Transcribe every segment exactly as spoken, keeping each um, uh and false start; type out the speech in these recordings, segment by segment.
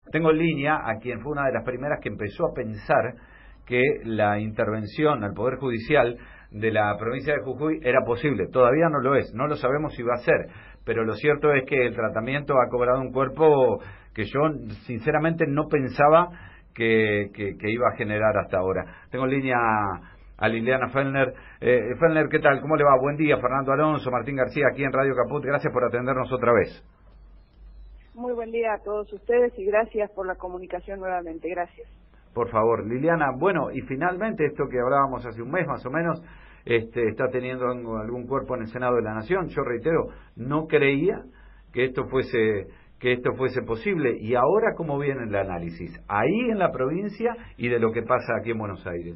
Tengo en línea a quien fue una de las primeras que empezó a pensar que la intervención al Poder Judicial de la provincia de Jujuy era posible. Todavía no lo es, no lo sabemos si va a ser, pero lo cierto es que el tratamiento ha cobrado un cuerpo que yo sinceramente no pensaba que, que, que iba a generar hasta ahora. Tengo en línea a Liliana Fellner. Eh, Fellner, ¿qué tal? ¿Cómo le va? Buen día, Fernando Alonso, Martín García, aquí en Radio Caput. Gracias por atendernos otra vez. Muy buen día a todos ustedes y gracias por la comunicación nuevamente. Gracias. Por favor, Liliana. Bueno, y finalmente esto que hablábamos hace un mes más o menos, este, está teniendo algún cuerpo en el Senado de la Nación. Yo reitero, no creía que esto fuese que esto fuese posible. Y ahora, ¿cómo viene el análisis? Ahí en la provincia y de lo que pasa aquí en Buenos Aires.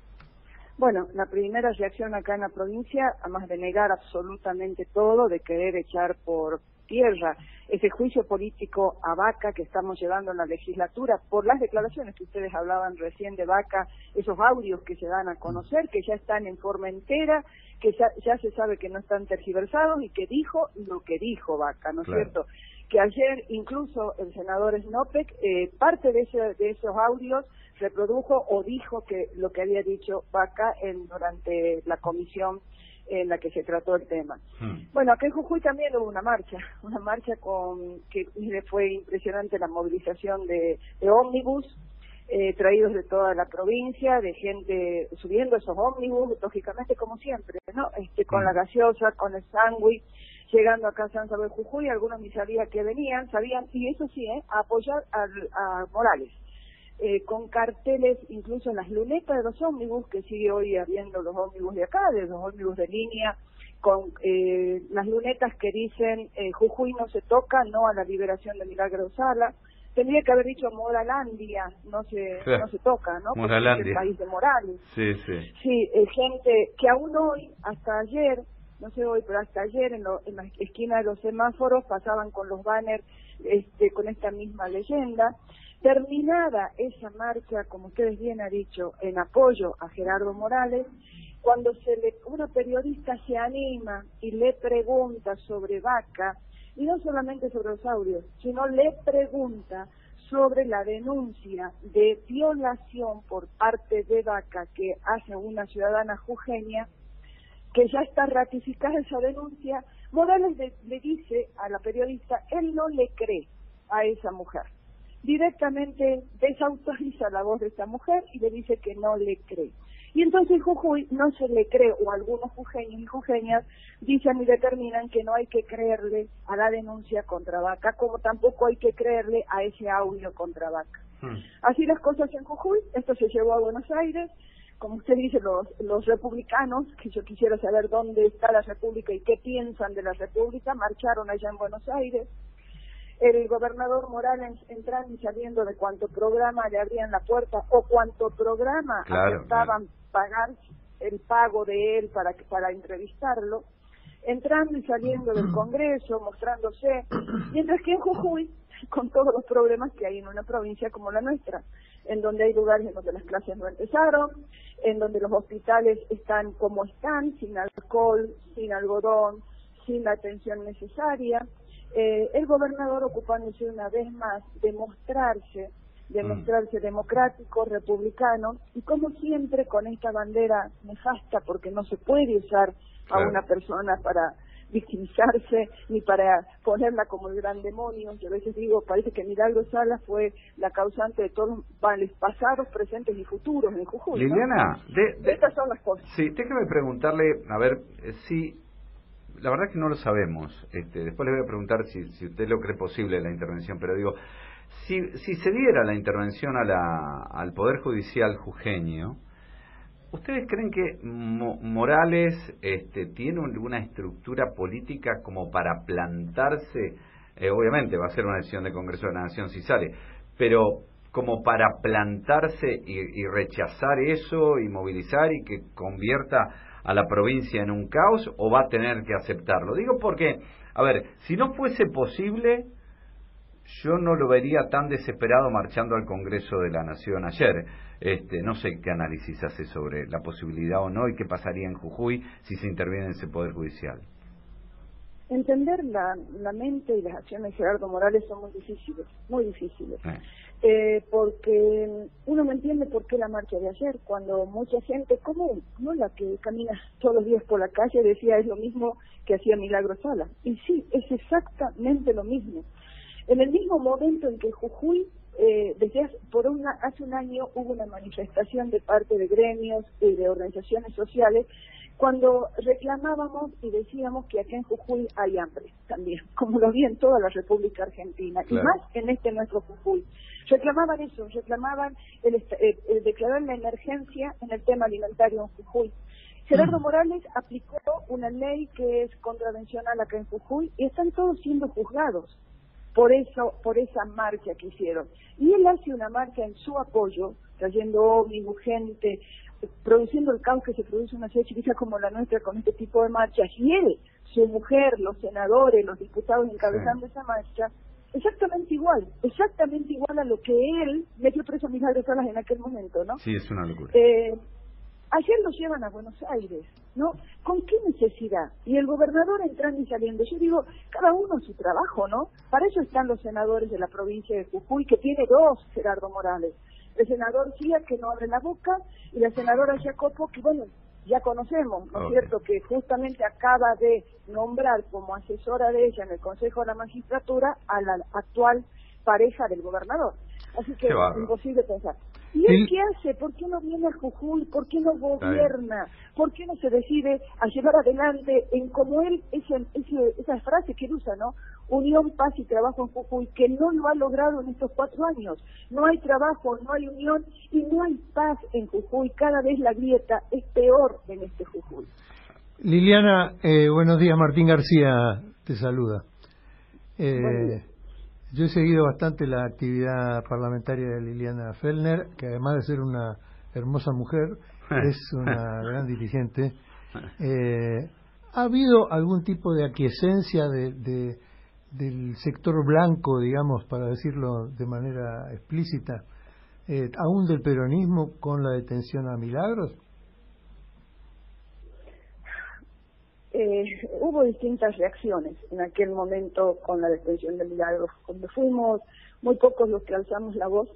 Bueno, la primera reacción acá en la provincia, además de negar absolutamente todo, de querer echar por tierra ese juicio político a Vaca que estamos llevando en la legislatura por las declaraciones que ustedes hablaban recién de Vaca, esos audios que se dan a conocer, que ya están en forma entera, que ya, ya se sabe que no están tergiversados y que dijo lo que dijo Vaca, ¿no es claro. cierto? Que ayer incluso el senador Snopek, eh, parte de, ese, de esos audios reprodujo o dijo que lo que había dicho Vaca en, durante la comisión en la que se trató el tema. Hmm. Bueno, acá en Jujuy también hubo una marcha, una marcha con que fue impresionante la movilización de, de ómnibus, eh, traídos de toda la provincia, de gente subiendo esos ómnibus, lógicamente como siempre, ¿no? Este, con hmm. la gaseosa, con el sándwich, llegando acá a San Salvador de Jujuy, algunos ni sabían que venían, sabían, y eso sí, ¿eh? a apoyar a, a Morales. Eh, con carteles, incluso en las lunetas de los ómnibus, que sigue hoy habiendo los ómnibus de acá, de los ómnibus de línea, con eh, las lunetas que dicen eh, Jujuy no se toca, no a la liberación de Milagro Sala. Tendría que haber dicho Moralandia, no se sí. no se toca, ¿no? Porque es el país de Morales. Sí, sí. Sí, eh, gente que aún hoy, hasta ayer, no sé hoy, pero hasta ayer en, lo, en la esquina de los semáforos pasaban con los banners este, con esta misma leyenda. Terminada esa marcha, como ustedes bien han dicho, en apoyo a Gerardo Morales, cuando se le, una periodista se anima y le pregunta sobre Vaca, y no solamente sobre los audios, sino le pregunta sobre la denuncia de violación por parte de Vaca que hace una ciudadana jujeña, que ya está ratificada esa denuncia, Morales le, le dice a la periodista, él no le cree a esa mujer. Directamente desautoriza la voz de esta mujer y le dice que no le cree. Y entonces Jujuy no se le cree, o algunos jujeños y jujeñas dicen y determinan que no hay que creerle a la denuncia contra Vaca, como tampoco hay que creerle a ese audio contra Vaca. Hmm. Así las cosas en Jujuy, esto se llevó a Buenos Aires, como usted dice, los, los republicanos, que yo quisiera saber dónde está la República y qué piensan de la República, marcharon allá en Buenos Aires. El gobernador Morales entrando y saliendo de cuánto programa le abrían la puerta o cuánto programa claro, aceptaban claro. pagar el pago de él para para entrevistarlo, entrando y saliendo del Congreso, mostrándose, mientras que en Jujuy, con todos los problemas que hay en una provincia como la nuestra, en donde hay lugares en donde las clases no empezaron, en donde los hospitales están como están, sin alcohol, sin algodón, sin la atención necesaria, Eh, el gobernador ocupándose una vez más de mostrarse, de mm. mostrarse democrático, republicano, y como siempre con esta bandera nefasta, porque no se puede usar claro. a una persona para victimizarse, ni para ponerla como el gran demonio. Yo a veces digo, parece que Milagro Sala fue la causante de todos los males pasados, presentes y futuros en Jujuy. Liliana, ¿no? de, de, estas son las cosas. Sí, déjeme preguntarle, a ver, si... La verdad es que no lo sabemos. Este, después le voy a preguntar si, si usted lo cree posible la intervención, pero digo, si, si se diera la intervención a la, al Poder Judicial jujeño, ¿ustedes creen que Mo, Morales este, tiene una estructura política como para plantarse? Eh, obviamente va a ser una decisión del Congreso de la Nación si sale, pero como para plantarse y, y rechazar eso y movilizar y que convierta a la provincia en un caos, o va a tener que aceptarlo. Digo porque, a ver, si no fuese posible, yo no lo vería tan desesperado marchando al Congreso de la Nación ayer. Este, no sé qué análisis hace sobre la posibilidad o no y qué pasaría en Jujuy si se interviene en ese Poder Judicial. entender la, la mente y las acciones de Gerardo Morales son muy difíciles, muy difíciles. Sí. Eh, porque uno no entiende por qué la marcha de ayer, cuando mucha gente común, no la que camina todos los días por la calle, decía es lo mismo que hacía Milagro Sala. Y sí, es exactamente lo mismo. En el mismo momento en que Jujuy, eh, desde hace, por una, hace un año hubo una manifestación de parte de gremios y de organizaciones sociales, cuando reclamábamos y decíamos que acá en Jujuy hay hambre también, como lo vi en toda la República Argentina, claro. Y más en este nuestro Jujuy. Reclamaban eso, reclamaban el, el, el declarar la emergencia en el tema alimentario en Jujuy. Gerardo Morales aplicó una ley que es contravencional acá en Jujuy y están todos siendo juzgados por eso, por esa marcha que hicieron. Y él hace una marcha en su apoyo, trayendo ómnibus, gente, produciendo el caos que se produce en una ciudad chiquita como la nuestra con este tipo de marchas. Y él, su mujer, los senadores, los diputados encabezando sí. esa marcha, exactamente igual, exactamente igual a lo que él metió preso a Milagro Salas en aquel momento, ¿no? Sí, es una locura. Eh, ayer lo llevan a Buenos Aires, ¿no? ¿Con qué necesidad? Y el gobernador entrando y saliendo. Yo digo, cada uno su trabajo, ¿no? Para eso están los senadores de la provincia de Jujuy, que tiene dos, Gerardo Morales. El senador Cía, que no abre la boca, y la senadora Jacopo, que bueno, ya conocemos, ¿no es okay. cierto?, que justamente acaba de nombrar como asesora de ella en el Consejo de la Magistratura a la actual pareja del gobernador. Así que es imposible pensar. ¿Y él qué hace? ¿Por qué no viene a Jujuy? ¿Por qué no gobierna? ¿Por qué no se decide a llevar adelante en como él, ese, ese, esa frase que él usa, ¿no? Unión, paz y trabajo en Jujuy, que no lo ha logrado en estos cuatro años. No hay trabajo, no hay unión y no hay paz en Jujuy. Cada vez la grieta es peor en este Jujuy. Liliana, eh, buenos días. Martín García te saluda. Eh, yo he seguido bastante la actividad parlamentaria de Liliana Fellner, que además de ser una hermosa mujer, es una gran dirigente. Eh, ¿Ha habido algún tipo de aquiescencia de, de, del sector blanco, digamos, para decirlo de manera explícita, eh, aún del peronismo con la detención a Milagros? Eh, hubo distintas reacciones en aquel momento con la detención de Milagros. Cuando fuimos muy pocos los que alzamos la voz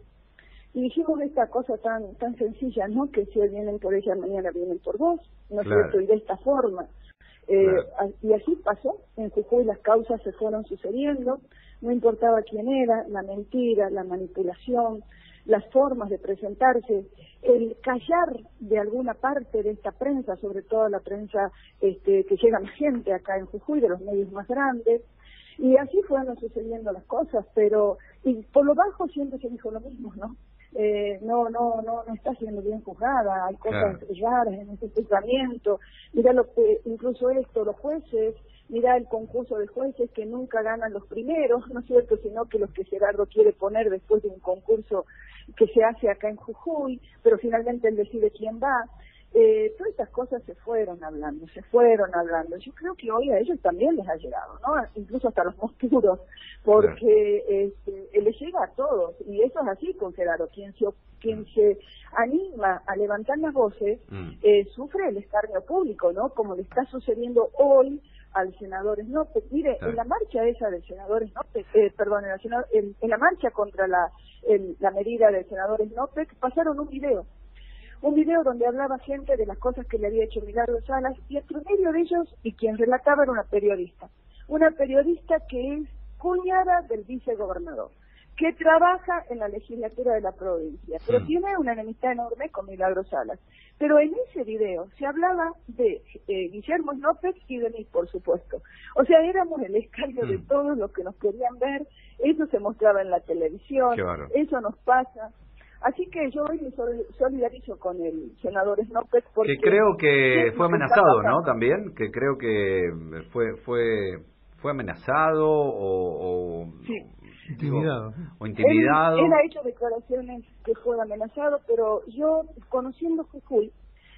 y dijimos esta cosa tan tan sencilla, ¿no? Que si hoy vienen por ella, mañana vienen por vos, ¿no es claro. cierto? Y de esta forma. Eh, claro. Y así pasó. En Jujuy las causas se fueron sucediendo, no importaba quién era, la mentira, la manipulación, las formas de presentarse, el callar de alguna parte de esta prensa, sobre todo la prensa este, que llega más gente acá en Jujuy, de los medios más grandes, y así fueron sucediendo las cosas, pero y por lo bajo siempre se dijo lo mismo, ¿no? Eh, no, no, no, no está siendo bien juzgada, hay cosas claro. raras en este juzgamiento, mira lo que, incluso esto, los jueces, mira el concurso de jueces que nunca ganan los primeros, ¿no es cierto?, sino que los que Gerardo quiere poner después de un concurso que se hace acá en Jujuy, pero finalmente él decide quién va. Eh, todas estas cosas se fueron hablando, se fueron hablando. Yo creo que hoy a ellos también les ha llegado, ¿no? Incluso hasta los monstruos, porque este, les llega a todos, y eso es así con Gerardo. Quien se, quien se anima a levantar las voces, mm. eh, sufre el escarnio público, ¿no? Como le está sucediendo hoy al senador Snope. Mire, sí. en la marcha esa del senador Snope, eh, perdón, en la, senador, en, en la marcha contra la, el, la medida del senador Snope, pasaron un video. Un video donde hablaba gente de las cosas que le había hecho Milagro Salas, y entre medio de ellos, y quien relataba era una periodista. Una periodista que es cuñada del vicegobernador, que trabaja en la legislatura de la provincia, pero sí. tiene una enemistad enorme con Milagro Salas. Pero en ese video se hablaba de eh, Guillermo López y de mí, por supuesto. O sea, éramos el escarnio mm. de todos los que nos querían ver, eso se mostraba en la televisión, eso nos pasa. Así que yo hoy me solidarizo con el senador Snope porque... Que creo que fue amenazado, ¿no? También, que creo que fue fue fue amenazado o... o sí. Intimidado. O intimidado. Él, él ha hecho declaraciones que fue amenazado, pero yo, conociendo Jujuy,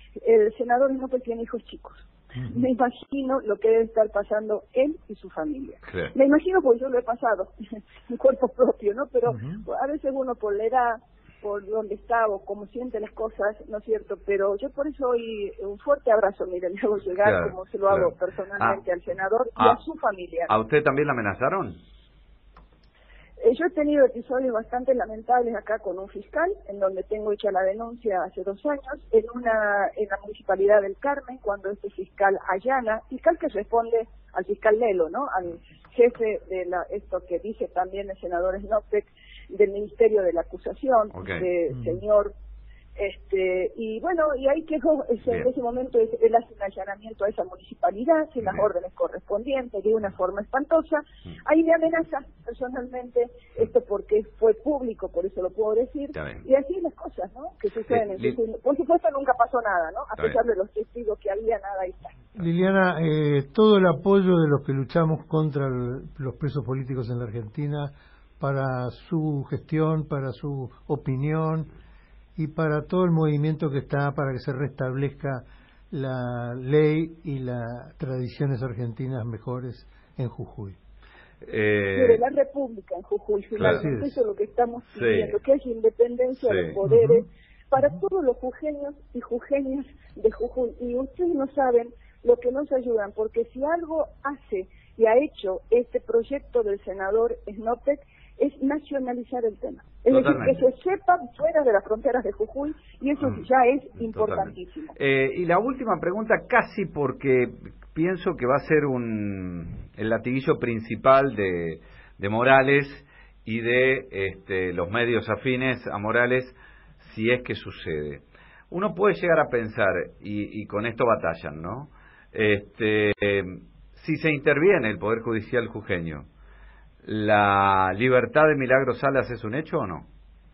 el senador Snope tiene hijos chicos. Uh-huh. Me imagino lo que debe estar pasando él y su familia. Sí. Me imagino porque yo lo he pasado en cuerpo propio, ¿no? Pero uh-huh. a veces uno por la edad por dónde está o cómo siente las cosas, ¿no es cierto? Pero yo por eso hoy un fuerte abrazo, mire, le hago llegar, claro, como se lo hago claro. personalmente ah, al senador y ah, a su familia. ¿A usted también la amenazaron? Eh, yo he tenido episodios bastante lamentables acá con un fiscal, en donde tengo hecha la denuncia hace dos años, en una en la Municipalidad del Carmen, cuando este fiscal allana, fiscal que responde al fiscal Lelo, ¿no? Al jefe de la, esto que dice también el senador Snopek, del Ministerio de la Acusación, okay. de mm. señor, este y bueno, y ahí quedó, ese, en ese momento él hace un allanamiento a esa municipalidad, sin las órdenes correspondientes, de una forma espantosa, mm. ahí me amenaza personalmente, esto porque fue público, por eso lo puedo decir, y así las cosas, ¿no?, que suceden eh, en su, por supuesto nunca pasó nada, ¿no?, a pesar bien. de los testigos que había, nada ahí está. Liliana, eh, todo el apoyo de los que luchamos contra el, los presos políticos en la Argentina, para su gestión, para su opinión y para todo el movimiento que está para que se restablezca la ley y las tradiciones argentinas mejores en Jujuy. Eh, Pero la República en Jujuy, finalmente eso es lo que estamos pidiendo, sí. que haya independencia sí. de los poderes uh-huh. para todos los jujeños y jujeñas de Jujuy. Y ustedes no saben lo que nos ayudan, porque si algo hace y ha hecho este proyecto del senador Snopek, es nacionalizar el tema. Es Totalmente. decir, que se sepa fuera de las fronteras de Jujuy, y eso mm, ya es importantísimo. Eh, y la última pregunta, casi porque pienso que va a ser un el latiguillo principal de, de Morales y de este, los medios afines a Morales, si es que sucede. Uno puede llegar a pensar, y, y con esto batallan, ¿no? Este, eh, si se interviene el Poder Judicial jujeño, ¿la libertad de Milagros Salas es un hecho o no?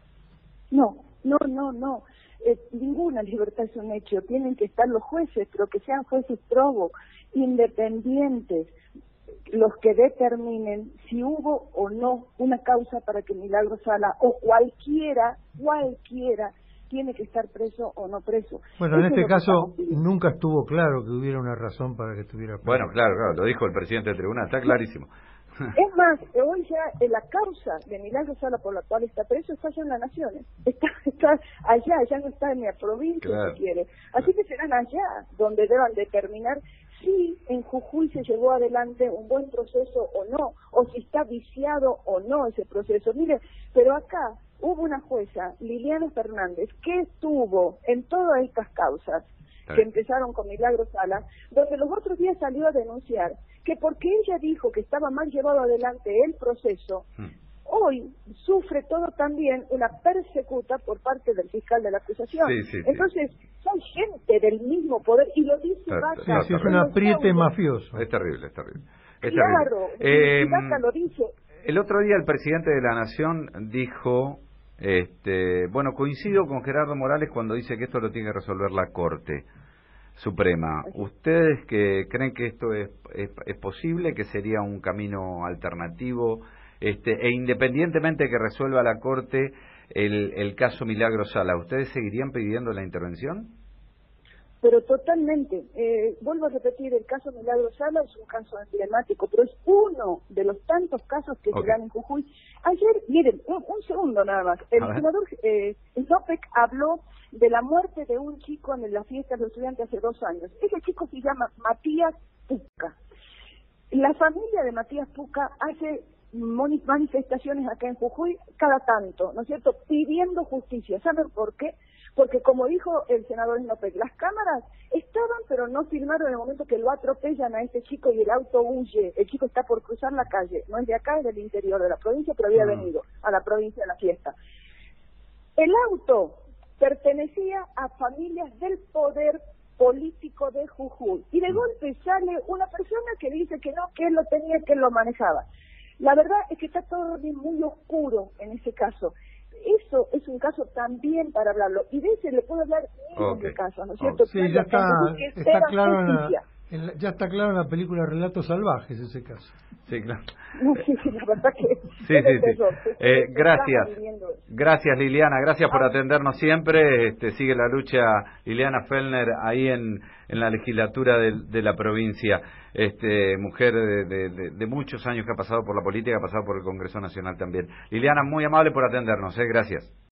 No, no, no, no. Eh, ninguna libertad es un hecho. Tienen que estar los jueces, pero que sean jueces probos, independientes, los que determinen si hubo o no una causa para que Milagros Salas o cualquiera, cualquiera, tiene que estar preso o no preso. Bueno, en Eso este caso nunca estuvo claro que hubiera una razón para que estuviera preso. Bueno, claro, claro, lo dijo el presidente del tribunal, está clarísimo. Es más, hoy ya la causa de Milagros Salas por la cual está preso está allá en las Naciones, está, está allá, ya no está en la provincia, claro. si quiere. Así que serán allá donde deban determinar si en Jujuy se llevó adelante un buen proceso o no, o si está viciado o no ese proceso. Mire, pero acá hubo una jueza, Liliana Fernández, que estuvo en todas estas causas que empezaron con Milagros Salas, donde los otros días salió a denunciar que porque ella dijo que estaba mal llevado adelante el proceso, hmm. hoy sufre todo también una persecuta por parte del fiscal de la acusación. Sí, sí, Entonces, sí. son gente del mismo poder, y lo dice Vaca. Sí, sí, es un apriete mafioso. Es terrible, es terrible. Es claro, terrible. Eh, Vaca lo dice. El otro día el presidente de la Nación dijo, este, bueno, coincido con Gerardo Morales cuando dice que esto lo tiene que resolver la Corte Suprema. ¿Ustedes que creen que esto es, es, es posible, que sería un camino alternativo, este, e independientemente de que resuelva la Corte el, el caso Milagros Salas, ¿ustedes seguirían pidiendo la intervención? Pero totalmente. Eh, vuelvo a repetir, el caso Milagros Salas es un caso emblemático, pero es uno de los tantos casos que okay. se dan en Jujuy. Ayer, miren, un, un segundo nada más, el senador eh, Snopek habló de la muerte de un chico en las fiestas de los estudiantes hace dos años. Ese chico se llama Matías Puca. La familia de Matías Puca hace manifestaciones acá en Jujuy cada tanto, ¿no es cierto?, pidiendo justicia. ¿Saben por qué? Porque como dijo el senador Snopek, las cámaras estaban pero no filmaron en el momento que lo atropellan a este chico y el auto huye. El chico está por cruzar la calle, no es de acá, es del interior de la provincia, pero había mm. venido a la provincia de la fiesta. El auto pertenecía a familias del poder político de Jujuy, y de golpe sale una persona que dice que no, que él lo tenía, que él lo manejaba. La verdad es que está todo muy oscuro en ese caso. Eso es un caso también para hablarlo, y de ese le puedo hablar miles okay. de casos, ¿no es cierto? Okay. Sí, ya está, está claro en la, en la, ya está claro en la película Relatos Salvajes ese caso. Sí, claro. No, sí, sí, la verdad que sí, sí, sí. Eh, gracias, gracias Liliana, gracias por atendernos siempre. Este, sigue la lucha Liliana Fellner ahí en, en la legislatura de, de la provincia. Este, mujer de, de, de, de muchos años que ha pasado por la política, ha pasado por el Congreso Nacional también. Liliana, muy amable por atendernos, ¿eh? Gracias.